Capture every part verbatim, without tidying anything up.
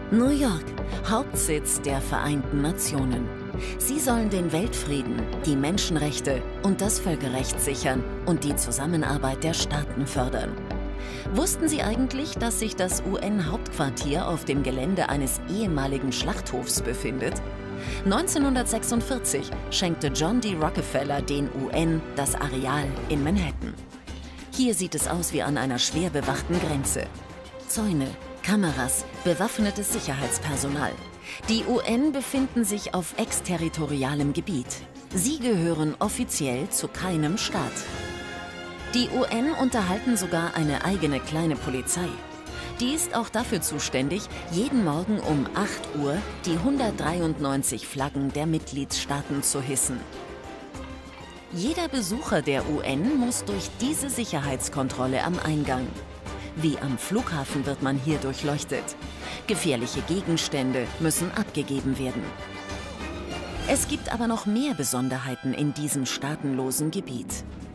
New York, Hauptsitz der Vereinten Nationen. Sie sollen den Weltfrieden, die Menschenrechte und das Völkerrecht sichern und die Zusammenarbeit der Staaten fördern. Wussten Sie eigentlich, dass sich das U N-Hauptquartier auf dem Gelände eines ehemaligen Schlachthofs befindet? neunzehnhundertsechsundvierzig schenkte John D. Rockefeller den U N das Areal in Manhattan. Hier sieht es aus wie an einer schwer bewachten Grenze. Zäune, Kameras, bewaffnetes Sicherheitspersonal. Die U N befinden sich auf exterritorialem Gebiet. Sie gehören offiziell zu keinem Staat. Die U N unterhalten sogar eine eigene kleine Polizei. Die ist auch dafür zuständig, jeden Morgen um acht Uhr die hundertdreiundneunzig Flaggen der Mitgliedstaaten zu hissen. Jeder Besucher der U N muss durch diese Sicherheitskontrolle am Eingang. Wie am Flughafen wird man hier durchleuchtet. Gefährliche Gegenstände müssen abgegeben werden. Es gibt aber noch mehr Besonderheiten in diesem staatenlosen Gebiet.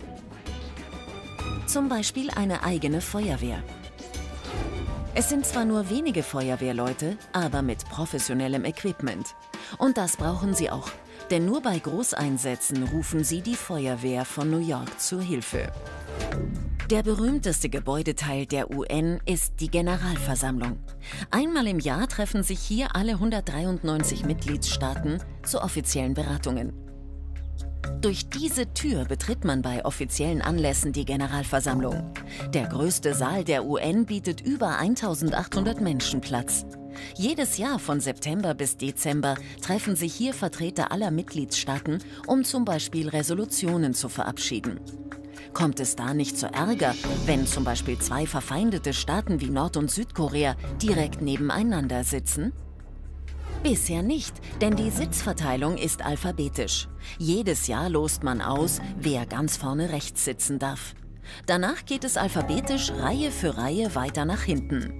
Zum Beispiel eine eigene Feuerwehr. Es sind zwar nur wenige Feuerwehrleute, aber mit professionellem Equipment. Und das brauchen sie auch, denn nur bei Großeinsätzen rufen sie die Feuerwehr von New York zur Hilfe. Der berühmteste Gebäudeteil der U N ist die Generalversammlung. Einmal im Jahr treffen sich hier alle hundertdreiundneunzig Mitgliedstaaten zu offiziellen Beratungen. Durch diese Tür betritt man bei offiziellen Anlässen die Generalversammlung. Der größte Saal der U N bietet über eintausendachthundert Menschen Platz. Jedes Jahr von September bis Dezember treffen sich hier Vertreter aller Mitgliedstaaten, um zum Beispiel Resolutionen zu verabschieden. Kommt es da nicht zu Ärger, wenn zum Beispiel zwei verfeindete Staaten wie Nord- und Südkorea direkt nebeneinander sitzen? Bisher nicht, denn die Sitzverteilung ist alphabetisch. Jedes Jahr lost man aus, wer ganz vorne rechts sitzen darf. Danach geht es alphabetisch Reihe für Reihe weiter nach hinten.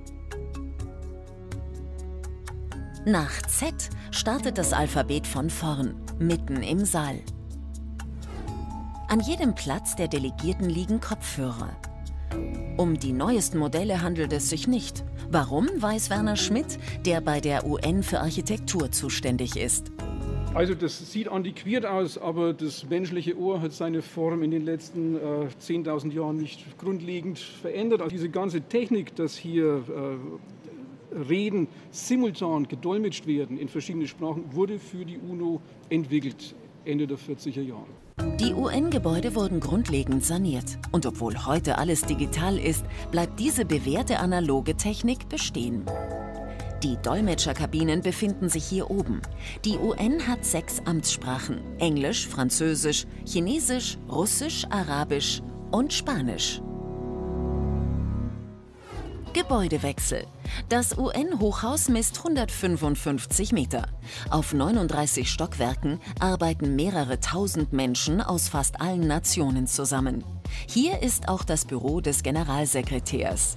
Nach Z startet das Alphabet von vorn, mitten im Saal. An jedem Platz der Delegierten liegen Kopfhörer. Um die neuesten Modelle handelt es sich nicht. Warum, weiß Werner Schmidt, der bei der U N für Architektur zuständig ist. Also das sieht antiquiert aus, aber das menschliche Ohr hat seine Form in den letzten äh, zehntausend Jahren nicht grundlegend verändert. Also diese ganze Technik, dass hier äh, Reden simultan gedolmetscht werden in verschiedene Sprachen, wurde für die UNO entwickelt, Ende der vierziger Jahre. Die U N-Gebäude wurden grundlegend saniert. Und obwohl heute alles digital ist, bleibt diese bewährte analoge Technik bestehen. Die Dolmetscherkabinen befinden sich hier oben. Die U N hat sechs Amtssprachen: Englisch, Französisch, Chinesisch, Russisch, Arabisch und Spanisch. Gebäudewechsel. Das U N-Hochhaus misst hundertfünfundfünfzig Meter. Auf neununddreißig Stockwerken arbeiten mehrere tausend Menschen aus fast allen Nationen zusammen. Hier ist auch das Büro des Generalsekretärs.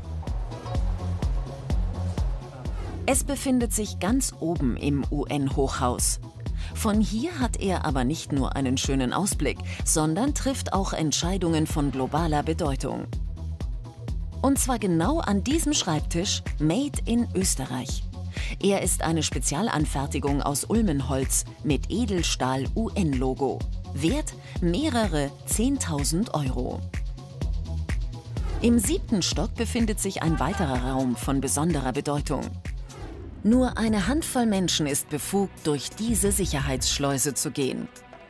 Es befindet sich ganz oben im U N-Hochhaus. Von hier hat er aber nicht nur einen schönen Ausblick, sondern trifft auch Entscheidungen von globaler Bedeutung. Und zwar genau an diesem Schreibtisch, Made in Österreich. Er ist eine Spezialanfertigung aus Ulmenholz mit Edelstahl-U N-Logo. Wert mehrere zehntausend Euro. Im siebten Stock befindet sich ein weiterer Raum von besonderer Bedeutung. Nur eine Handvoll Menschen ist befugt, durch diese Sicherheitsschleuse zu gehen.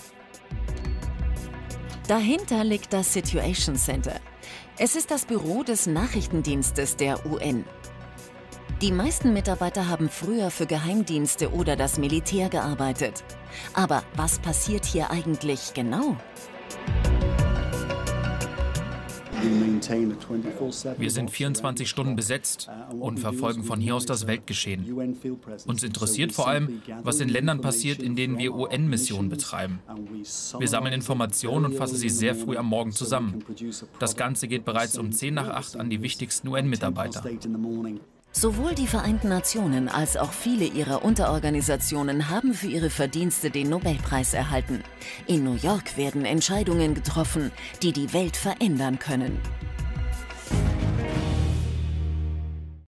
Dahinter liegt das Situation Center. Es ist das Büro des Nachrichtendienstes der U N. Die meisten Mitarbeiter haben früher für Geheimdienste oder das Militär gearbeitet. Aber was passiert hier eigentlich genau? Wir sind vierundzwanzig Stunden besetzt und verfolgen von hier aus das Weltgeschehen. Uns interessiert vor allem, was in Ländern passiert, in denen wir U N-Missionen betreiben. Wir sammeln Informationen und fassen sie sehr früh am Morgen zusammen. Das Ganze geht bereits um zehn nach acht an die wichtigsten U N-Mitarbeiter. Sowohl die Vereinten Nationen als auch viele ihrer Unterorganisationen haben für ihre Verdienste den Nobelpreis erhalten. In New York werden Entscheidungen getroffen, die die Welt verändern können.